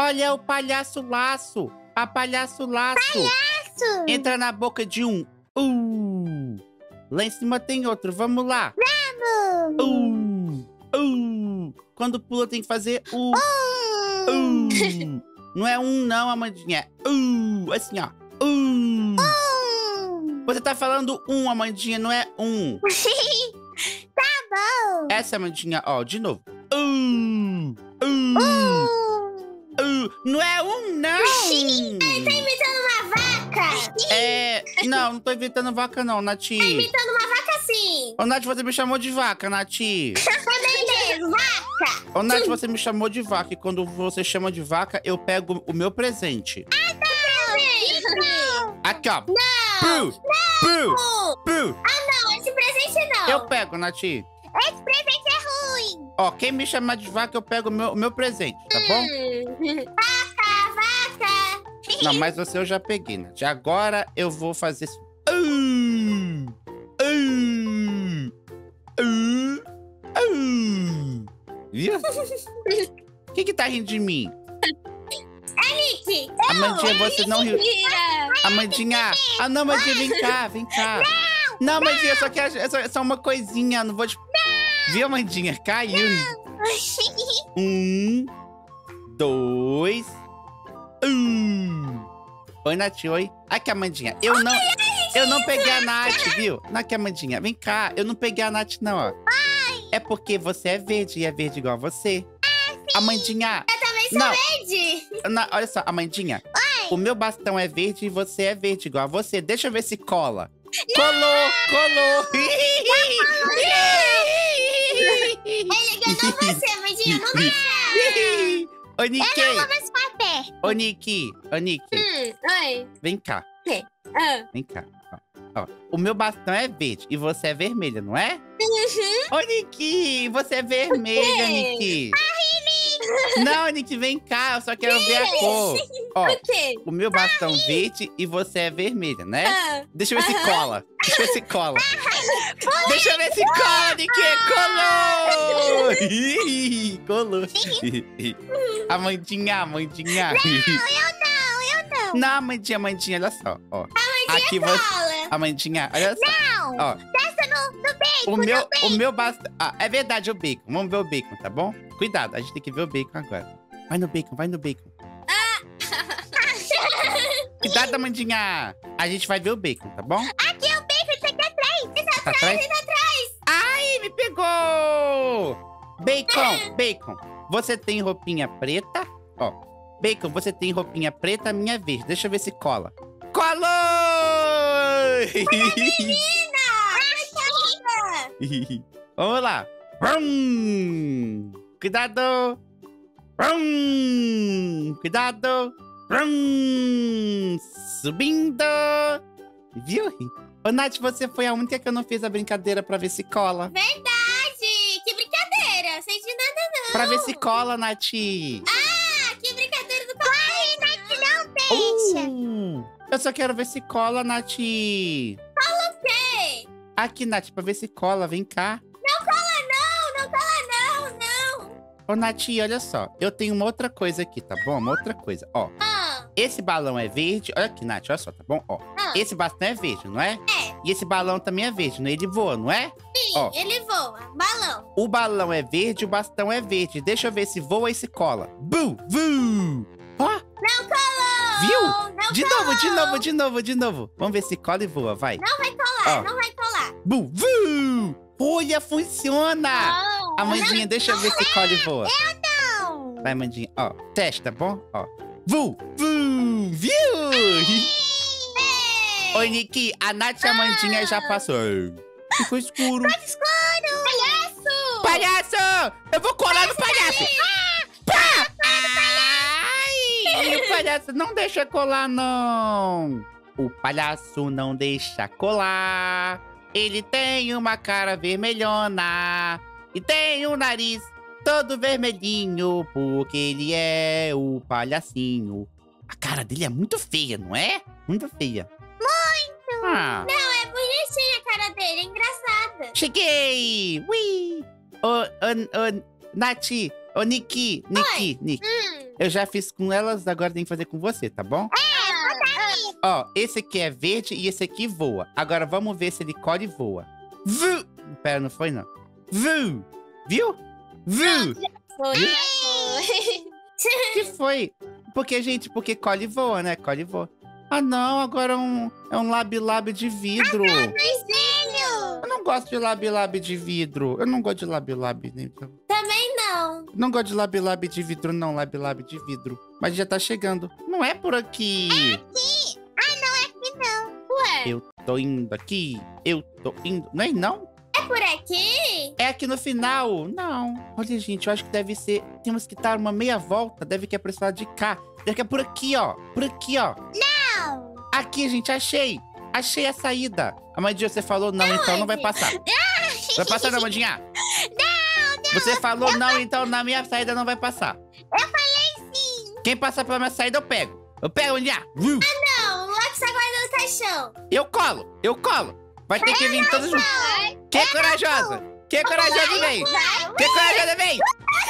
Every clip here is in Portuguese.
Olha o palhaço laço. A palhaço laço. Palhaço! Entra na boca de um. Lá em cima tem outro. Vamos lá. Vamos! Quando pula tem que fazer Não é não, Amandinha. É assim, ó. Você tá falando Amandinha, não é Tá bom! Essa, Amandinha, ó, de novo. Não é não! Ele tá imitando uma vaca! Não tô inventando vaca não, Nati. Tá imitando uma vaca sim! Ô, Nath, você me chamou de vaca, Nati. Cadê vaca? Ô, Nath, você me chamou de vaca. E quando você chama de vaca, eu pego o meu presente. Não! Aqui, ó. Não! Não, esse presente não! Eu pego, Nath. Esse presente é ruim! Ó, quem me chamar de vaca, eu pego o meu presente, tá bom? Vaca! Não, mas você eu já peguei, Nath. Agora eu vou fazer... Viu? Quem que tá rindo de mim? Nick! Amandinha, você não riu. Mentira! Amandinha! Não, Amandinha, vem cá. Não, Amandinha, eu só quero só uma coisinha, não vou te... Viu, Amandinha? Caiu. 1, 2, Oi, Nath, oi. Aqui, Amandinha. Eu não peguei a Nath, viu? Não, aqui, Amandinha. Vem cá. Eu não peguei a Nath, não, ó. É porque você é verde e é verde igual a você. Amandinha. Eu também sou verde! Olha só, Amandinha. O meu bastão é verde e você é verde igual a você. Deixa eu ver se cola. Colou! Ele enganou você, Amandinha, não deixa! Ô, Nick! Eu não vou mais ficar perto. Ô, Nick! Oi. Vem cá. Ah. Vem cá. Ó, o meu bastão é verde e você é vermelha, não é? Ô, Nick! Você é vermelha, Nick! Não, Nick, vem cá. Eu só quero ver a cor. Ó, O quê? o meu bastão verde e você é vermelha, né? Deixa eu ver se cola. Deixa eu ver se cola. Deixa eu ver se cola, Nick! Colou! Colou. Amandinha. Eu não. Não, Amandinha, olha só. Ó. Aqui cola. Amandinha, olha só. Não! Ó. Testa no bacon, O meu bastão... é verdade, o bacon. Vamos ver o bacon, tá bom? Cuidado, a gente tem que ver o bacon agora. Vai no bacon. Cuidado, Amandinha. A gente vai ver o bacon, tá bom? Aqui é o bacon, tá aqui atrás. Tá atrás? Ai, me pegou! Bacon. Você tem roupinha preta? Ó, Bacon, você tem roupinha preta, minha verde. Deixa eu ver se cola. Colou! Vamos lá. Cuidado. Cuidado. Subindo. Viu? Ô, Nath, você foi a única que eu não fiz a brincadeira pra ver se cola. Verdade! Que brincadeira! Sem de nada, não. Pra ver se cola, Nath. Ah, que brincadeira do corre, Nath, não deixa. Eu só quero ver se cola, Nath. Cola o quê? Aqui, Nath, pra ver se cola. Vem cá. Não cola, não. Ô, Nath, olha só. Eu tenho uma outra coisa aqui, tá bom? Uma outra coisa. Ó, esse balão é verde. Olha aqui, Nath, olha só, tá bom? Ó, esse bastão é verde, não é? É. E esse balão também é verde, não é? Ele voa, não é? Sim, Ó. ele voa. Balão. O balão é verde, o bastão é verde. Deixa eu ver se voa e se cola. Bum, vum. Ó, Não colou! viu? Não De novo. Vamos ver se cola e voa, vai. Não vai colar, Ó. não vai colar. Bum, vum. Olha, funciona. Não. Amandinha, deixa eu ver se cola e voa. Não. Vai, Amandinha. Ó, teste, tá bom? Ó. Vum, viu? Oi, Nick. A Nath e a Amandinha já passou. Ficou escuro. Escuro! Palhaço! Palhaço! Eu vou colar no palhaço! Pá! Ai! O palhaço não deixa colar, não! O palhaço não deixa colar. Ele tem uma cara vermelhona e tem um nariz todo vermelhinho, porque ele é o palhacinho. A cara dele é muito feia, não é? Muito feia. Muito! Ah. Não, é bonitinha a cara dele, é engraçada. Cheguei! Ui! Ô, Nath! Ô, Nick! Eu já fiz com elas, agora tem que fazer com você, tá bom? Ó, esse aqui é verde e esse aqui voa. Agora vamos ver se ele corre e voa. Vu! Pera, não foi não. Vu! Viu? Vu! Foi. Que foi? Porque, gente, porque colhe e voa, né? Colhe e voa. Ah, não, agora é um lab-lab de vidro. Mais velho. Eu não gosto de lab-lab de vidro. Eu não gosto de lab-lab. Também não. Não gosto de lab-lab de vidro, não. Lab-lab de vidro. Mas já tá chegando. Não é por aqui. Aqui. Ah, não é aqui não. Ué, Eu tô indo aqui. Eu tô indo. Não é não? É por aqui? É aqui no final. Não. Olha, gente, eu acho que deve ser... Temos que dar uma meia volta. Deve que é pra esse lado de cá. Deve que é por aqui, ó. Por aqui, ó. Não. Aqui, gente, achei. Achei a saída. A Amandinha, você falou não, então não vai passar. Vai passar não, Amandinha? Não. Você falou não, então na minha saída não vai passar. Eu falei sim. Quem passar pela minha saída, eu pego. Eu pego, Amandinha. Não, o Max tá guardando o caixão. Eu colo. Eu colo. Vai ter que vir todos juntos. Quem é corajosa? Quem é corajosa, vem. Quem é corajosa, vem.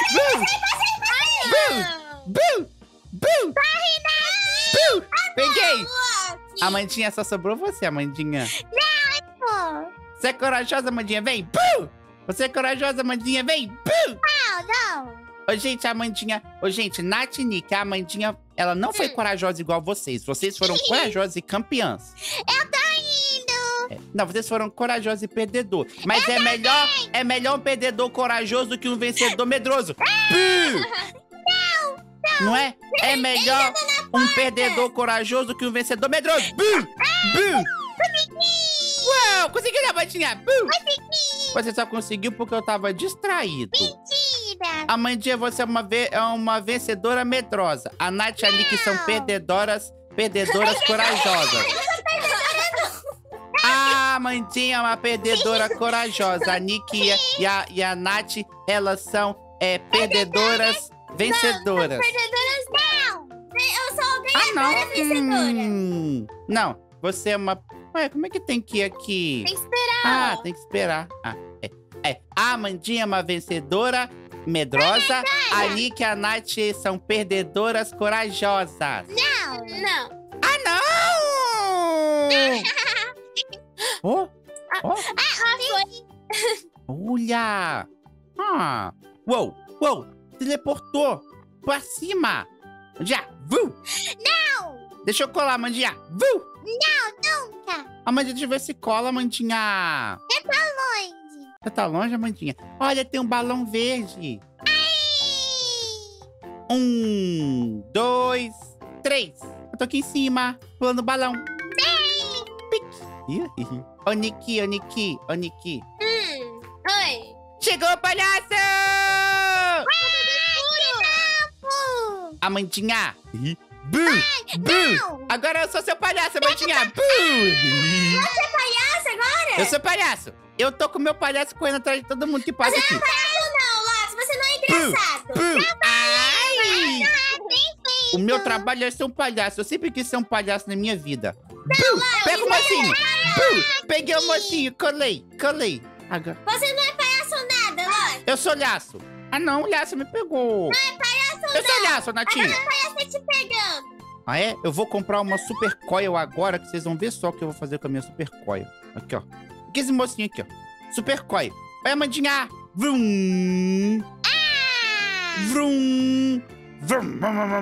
Bum! Bum! Bum! Peguei! Amandinha, só sobrou você, Amandinha. Pô. Você é corajosa, Amandinha? Vem! Bum! Você é corajosa, Amandinha? Vem! Bum! Não. Ô, gente, a Amandinha... Ô, gente, Nath e Nick, a Amandinha, ela não foi corajosa igual vocês. Vocês foram corajosas e campeãs. Eu tô indo. Não, vocês foram corajosos e perdedor. Mas é melhor um perdedor corajoso do que um vencedor medroso. Bum! Não é? É melhor um perdedor corajoso do que um vencedor medroso. Bum! Bum! Uau! Conseguiu, né, Amandinha? Bum! Você só conseguiu porque eu tava distraído. Mentira. Amandinha, você é uma vencedora medrosa. A Nath e a Nick são perdedoras corajosas. A Amandinha é uma perdedora corajosa. A Nick e a Nath, elas são perdedoras vencedoras. Perdedoras não. Eu sou Ah, não. vencedora. Não, você é uma... Ué, como é que tem que ir aqui? Tem que esperar. Ah, tem que esperar. Ah, é. A Amandinha é uma vencedora medrosa. A Nick e a Nath são perdedoras corajosas. Não. Ah, não! Oh, oh, Foi. olha! Ah, uou! Teleportou pra cima! Já, vu! Não. Deixa eu colar, Amandinha! Vu! Nunca. Amandinha, deixa eu ver se cola, Amandinha! Longe. Você tá longe, Amandinha? Olha, tem um balão verde! 1, 2, 3. Eu tô aqui em cima, pulando o balão. Pique. Ih. Ô, Niki. Oi. Chegou o palhaço! Amandinha. Bu! Agora eu sou seu palhaço, Amandinha. Bu! Você é palhaço agora? Eu sou palhaço. Eu tô com meu palhaço correndo atrás de todo mundo que passa aqui. Não, Lotus, você não é engraçado. Bu! Ai! O meu trabalho é ser um palhaço. Eu sempre quis ser um palhaço na minha vida. Bu! Pega o mocinho. Bu! Peguei o mocinho, colei. Agora. Você não é palhaço nada, Lotus. Eu sou laço. Ah, não, o laço me pegou. Não é palhaço Eu sou laço, Natinha. Agora o palhaço tá te pegando. Ah, é? Eu vou comprar uma super coil agora, que vocês vão ver só o que eu vou fazer com a minha super coil. Aqui, ó. Aqui esse mocinho aqui, ó. Super coil. Vai, Amandinha. Vrum. Vrum. Vrum.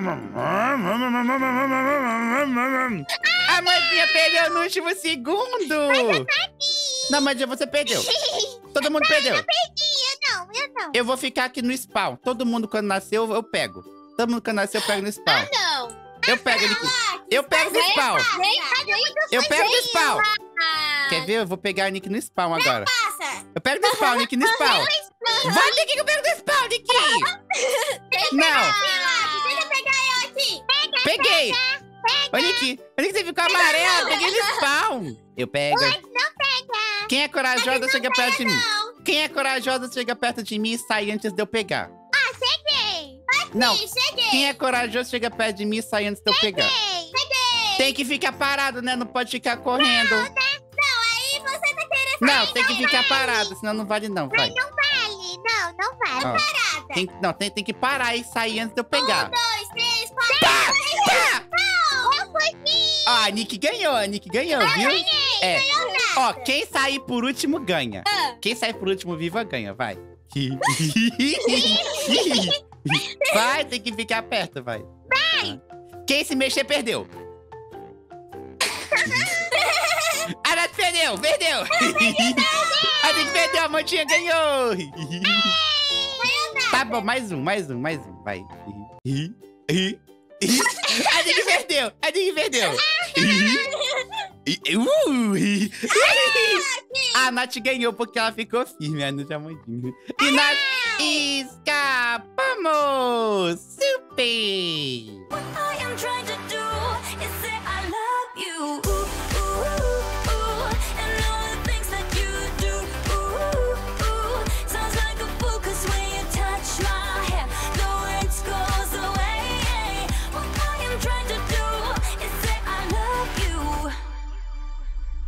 A Amandinha perdeu no último segundo. Não, Amandinha, você perdeu. Todo mundo perdeu. Eu não. Eu vou ficar aqui no spawn. Todo mundo, quando nasceu, eu pego. Todo mundo, quando nasceu, eu pego no spawn. Não. Eu pego ele aqui. Eu pego no spawn. Eu pego no spawn. Quer ver? Eu vou pegar a Nick no spawn agora. Passa. Eu pego no spawn, Nick no spawn. Vai, Nick, que eu pego no spawn, Nick. Não. Tenta pegar eu aqui. Peguei. Ô, Nick, você ficou amarelo. Peguei no spawn. Eu pego. Não pega. Quem é corajosa, chega perto de mim. Não. Quem é corajosa, chega perto de mim e sai antes de eu pegar. Cheguei. Não. Cheguei. Quem é corajoso, chega perto de mim e sai antes de eu pegar. Cheguei. Tem que ficar parado, né? Não pode ficar correndo. Não, aí você tá querendo Não, tem que ficar parado, senão não vale não, vai. Não vale. Não vale. Ó, tem que parar e sair antes de eu pegar. 1, 2, 3. a Nick ganhou, viu? É. Ó, quem sair por último ganha. Quem sair por último viva ganha, vai. Vai, tem que ficar perto, vai. Vai. Quem se mexer, perdeu. A Nath perdeu. A Nick perdeu, a Mantinha ganhou. Tá bom, mais um, vai. A Nick perdeu. A Nath ganhou porque ela ficou firme, a Nath Amandinho. E nós escapamos! Super!